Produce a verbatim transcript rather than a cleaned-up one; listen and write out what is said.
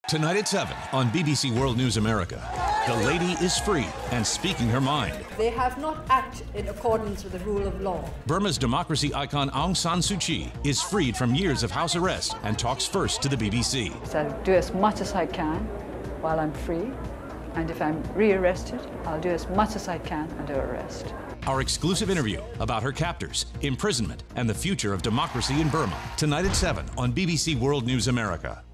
Tonight at seven on B B C World News America, the lady is free and speaking her mind. They have not acted in accordance with the rule of law. Burma's democracy icon Aung San Suu Kyi is freed from years of house arrest and talks first to the B B C. So I'll do as much as I can while I'm free, and if I'm re-arrested, I'll do as much as I can under arrest. Our exclusive interview about her captors, imprisonment, and the future of democracy in Burma. Tonight at seven on B B C World News America.